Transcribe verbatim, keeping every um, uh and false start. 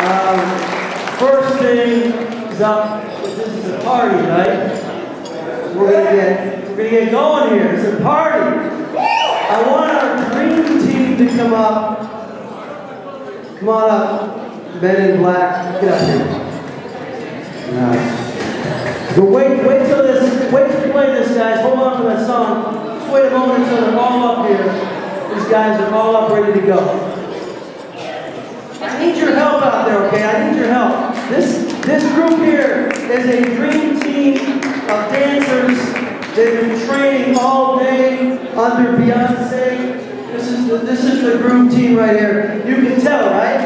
Um, first thing is up. This is a party, right? We're gonna get we're gonna get going here. It's a party. I want our dream team to come up. Come on up, men in black. Get up here. Nice. But wait, wait till this. Wait to play this, guys. Hold on for that song. Just wait a moment until they're all up here. These guys are all up, ready to go. I need your help out there, okay? I need your help. This this group here is a dream team of dancers. They've been training all day under Beyonce. This is the, this is the group team right here. You can tell, right?